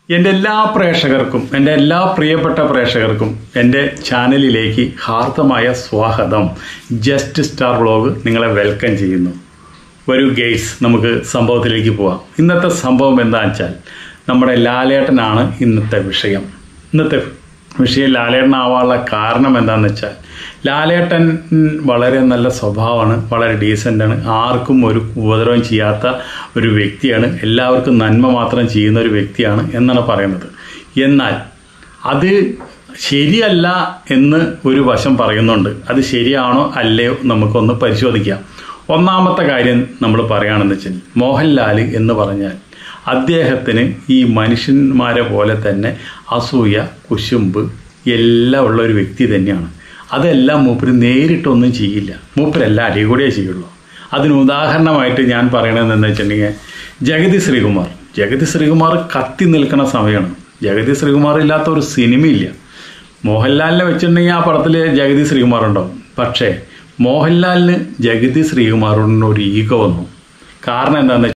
എൻ്റെ എല്ലാ പ്രേക്ഷകർക്കും, എൻ്റെ എല്ലാ പ്രിയപ്പെട്ട പ്രേക്ഷകർക്കും എൻ്റെ ചാനലിലേക്ക് ഹാർദമായ സ്വാഗതം. ജസ്റ്റ് സ്റ്റാർ വ്ളോഗ് നിങ്ങളെ വെൽക്കം ചെയ്യുന്നു. വരൂ ഗെയ്സ്, നമുക്ക് സംഭവത്തിലേക്ക് പോവാം. ഇന്നത്തെ സംഭവം എന്താണെന്ന് വെച്ചാൽ നമ്മുടെ ലാലേട്ടനാണ് ഇന്നത്തെ വിഷയം. ഇന്നത്തെ വിഷയം ലാലേട്ടനാവാനുള്ള കാരണം എന്താണെന്ന് വെച്ചാൽ ലാലേട്ടൻ വളരെ നല്ല സ്വഭാവമാണ്, വളരെ ഡീസൻ്റാണ്, ആർക്കും ഒരു ഉപദ്രവം ചെയ്യാത്ത ഒരു വ്യക്തിയാണ്, എല്ലാവർക്കും നന്മ മാത്രം ചെയ്യുന്ന ഒരു വ്യക്തിയാണ് എന്നാണ് പറയുന്നത്. എന്നാൽ അത് ശരിയല്ല എന്ന് ഒരു വശം പറയുന്നുണ്ട്. അത് ശരിയാണോ അല്ലയോ നമുക്കൊന്ന് പരിശോധിക്കാം. ഒന്നാമത്തെ കാര്യം നമ്മൾ പറയുകയാണെന്ന് വെച്ചാൽ മോഹൻലാൽ എന്ന് പറഞ്ഞാൽ അദ്ദേഹത്തിന് ഈ മനുഷ്യന്മാരെ പോലെ തന്നെ അസൂയ, കുശുമ്പ് എല്ലാം ഉള്ള ഒരു വ്യക്തി തന്നെയാണ്. അതെല്ലാം മൂപ്പര് നേരിട്ടൊന്നും ചെയ്യില്ല, മൂപ്പരെല്ലാം അടികൂടിയേ ചെയ്യുള്ളൂ. അതിന് ഉദാഹരണമായിട്ട് ഞാൻ പറയണതെന്ന് വെച്ചിട്ടുണ്ടെങ്കിൽ ജഗതി ശ്രീകുമാർ കത്തി നിൽക്കുന്ന സമയമാണ്. ജഗതി ശ്രീകുമാർ ഇല്ലാത്ത ഒരു സിനിമയില്ല. മോഹൻലാലിനെ വെച്ചിട്ടുണ്ടെങ്കിൽ ആ പടത്തിൽ ജഗതി ശ്രീകുമാർ ഉണ്ടാവും. പക്ഷേ മോഹൻലാലിന് ജഗതി ശ്രീകുമാറിനൊരു ഈഗോ വന്നു. കാരണം എന്താണെന്ന്